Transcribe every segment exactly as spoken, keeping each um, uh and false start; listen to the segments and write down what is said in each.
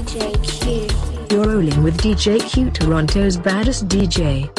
J Q. You're rolling with D J Q, Toronto's baddest D J.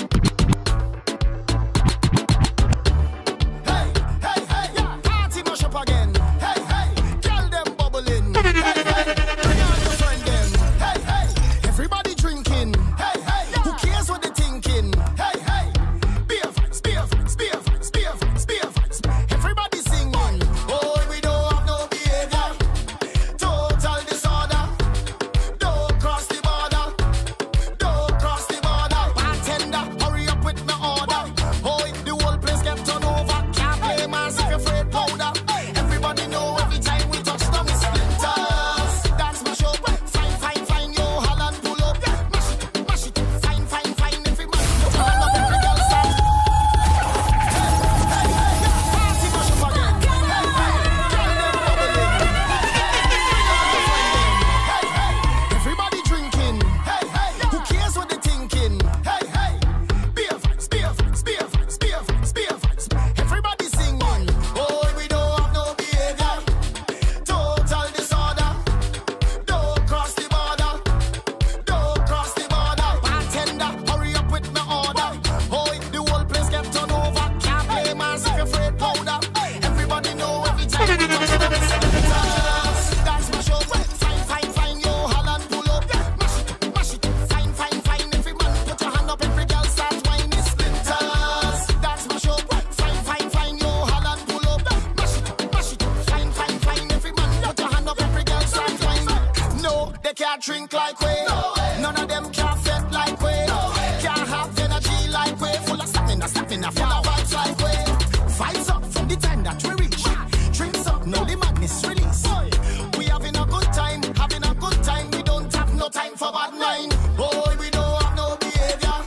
Drink like we, no none of them can fed like we, no can't have energy like we, full of stamina, stamina, full of vibes like we. Vibes up from the time that we reach, drinks up, now the madness release. We having a good time, having a good time, we don't have no time for bad mind. Boy, we don't have no behavior,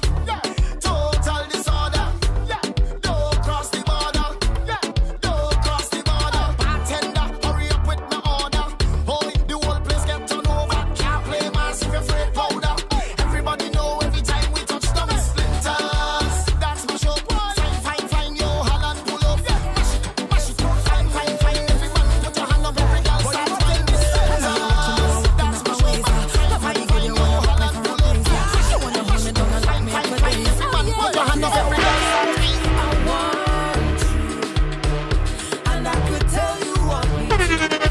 total disorder, don't cross the border, don't cross the border. Bartender, hurry up with my order, boy, the whole place get turned over. Play massive afraid powder. Everybody know every time we touch them splinters. That's my show. Fine, fine, fine, yo, Holland pull up. Mash it, mash it. Fine, fine, fine. Everyone put your hand up, every girl start fine the splinters. That's my show. Fine, fine, fine, yo, Holland pull up. Mash it, mash it. Fine, fine, fine. Everyone put your hand up, every girl start fine. I want you, and I could tell you what we do.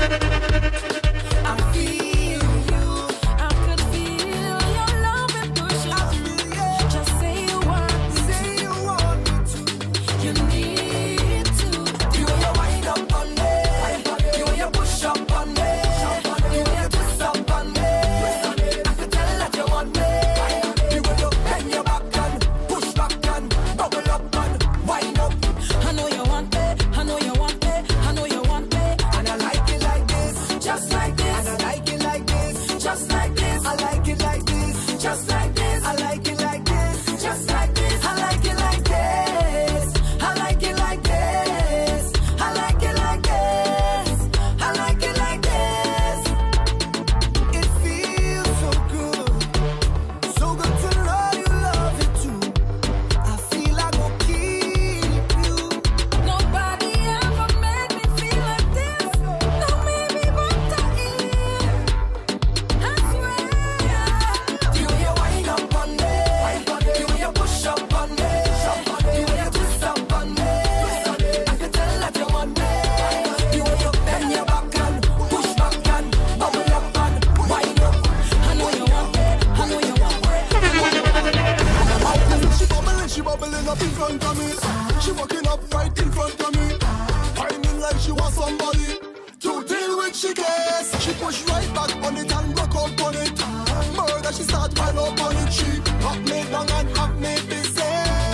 I feel you. I could feel your love and push it through. Just say you want me, say you want me to. You need to. You and your wind up on me, you and your push up on me, you and your twist up on me. I could tell that you want me. You and your bend your back and push back and bubble up and wind up. I know you want me, I know you want me, I know you want me, and I like it like this, just like this. And I like it like this, just like this. I like it like this, just like this. I like it like this, just like this. I like it like this, I like it like this. I like it like this, I like it like this. It feels so good, so good to love you, love it too. I feel I gon' keep you. Nobody ever made me feel like this. No, maybe but I am. I swear. You and your wind up on me, you and your push up on me, you and your twist up on me. I can tell that you want me. You and your bend your back and push back and bubble up and wind up. I know you want me, I know you want me, I know you want me. She bubbling, she bubbling up in front of me. She walking up right in front of me. Whining like she wants somebody to deal with she case. She push right back on it and broke up on it. Murder, she start pile up on it. She have me down and have me busy.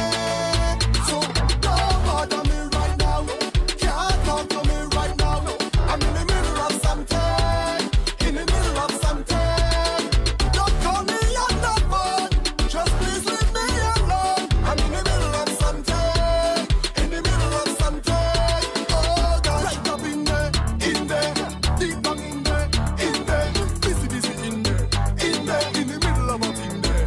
So don't bother me right now. Can't talk to me right now. I'm in the middle of something. In the middle of something. Don't call me on the phone. Just please leave me alone. I'm in the middle of something. In the middle of something. Oh God. Right up in there. In there. Deep down in there. In there. Busy, busy in there. In there. In the middle of a thing there.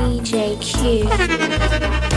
D J Q.